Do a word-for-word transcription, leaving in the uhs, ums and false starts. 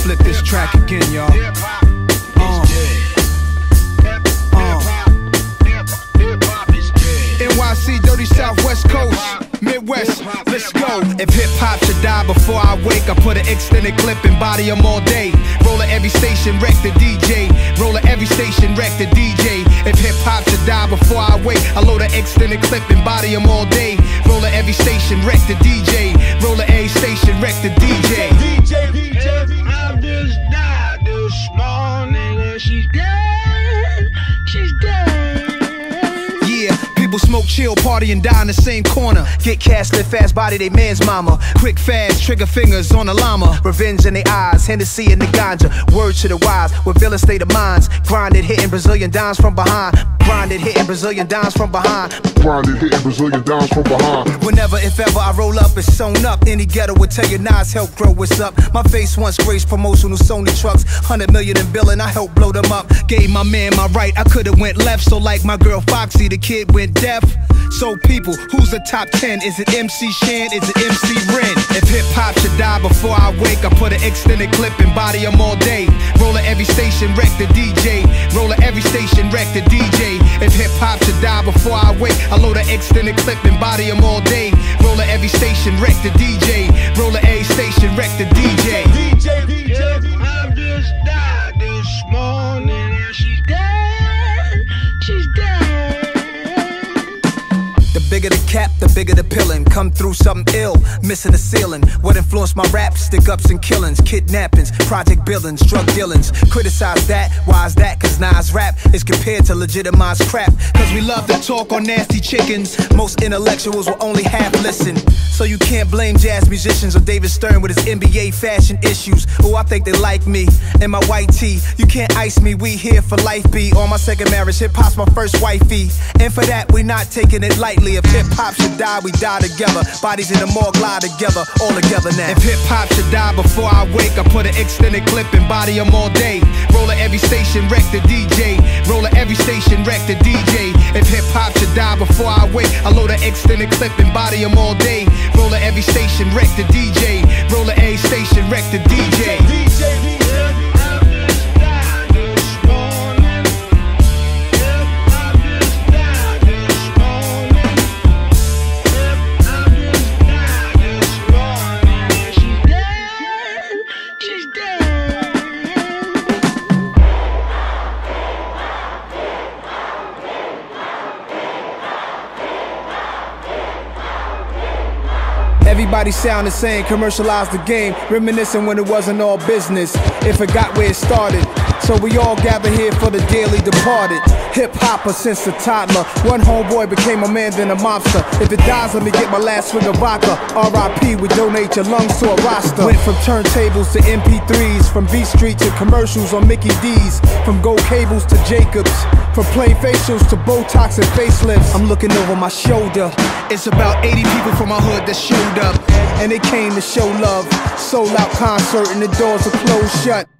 flip this track again, y'all. Uh. Uh. N Y C, dirty Southwest Coast, Midwest, let's go. If hip-hop should die before I wake, I put an extended clip and body 'em all day. Roll at every station, wreck the D J. Roll at every station, wreck the D J. If hip-hop should die before I wake, I load an extended clip and body 'em all day. Roll at every station, wreck the D J. Roll at every station, wreck the D J. D J, D J, I just died this morning and she's dead, she's dead. Yeah, people smoke, chill, party, and die in the same corner. Get cash, live fast, body they man's mama. Quick, fast, trigger fingers on the llama. Revenge in their eyes, Hennessy in the ganja. Words to the wise, with villain state of minds. Grinded, hitting Brazilian dimes from behind. Grinded, hitting Brazilian dimes from behind. Grinded, hitting Brazilian dimes from behind. Whenever, if ever, I roll up, it's sewn up. Any ghetto would tell you Nas help grow what's up. My face once graced promotional Sony trucks. Hundred million in billing, I helped blow them up. Gave my man my right, I could've went left. So like my girl Foxy, the kid went deaf. So people, who's the top ten? Is it M C Shan? Is it M C Ren? If hip-hop should die before I wake, I put an extended clip and body 'em all day. Roll at every station, wreck the D J. Roll at every station, wreck the D J. If hip-hop should die before I wake, I load an extended clip and body 'em all day. Roll at every station, wreck the D J. Roll at every station, wreck the D J. D J, D J, I just died this morning and she's dead, she's dead. The bigger the cap, the bigger the pillin'. Come through something ill, missing the ceiling. What influenced my rap? Stick-ups and killings, kidnappings, project billings, drug dealings. Criticize that, why is that? Cause Nas rap is compared to legitimized crap. Cause we love to talk on nasty chickens. Most intellectuals will only half listen. So you can't blame jazz musicians or David Stern with his N B A fashion issues. Oh, I think they like me and my white tee. You can't ice me, we here for life B. On my second marriage, hip-hop's my first wifey. And for that, we not taking it lightly. If hip-hop should die, we die together. Bodies in the morgue lie together, all together now. If hip-hop should die before I wake, I put an extended clip and body 'em all day. Roll at every station, wreck the D J. Roll at every station, wreck the D J. If hip-hop should die before I wake, I load an extended clip and body 'em all day. Roll at every station, wreck the D J. Roll at every station, wreck the D J. D J, D J, I just died this morning. Yep, I just died this morning. Yep, I just died this morning and she's dead, she's dead. Everybody sound the same, commercialize the game, reminiscing when it wasn't all business. It forgot where it started, so we all gather here for the dearly departed. Hip-hopper since a toddler, one homeboy became a man then a mobster. If it dies, let me get my last swig of vodka. R I P, we donate your lungs to a roster. Went from turntables to M P threes, from Beat Street to commercials on Mickey D's, from gold cables to Jacobs, from plain facials to Botox and facelifts. I'm looking over my shoulder. It's about eighty people from my hood that showed up, and they came to show love. Sold out concert and the doors are closed shut.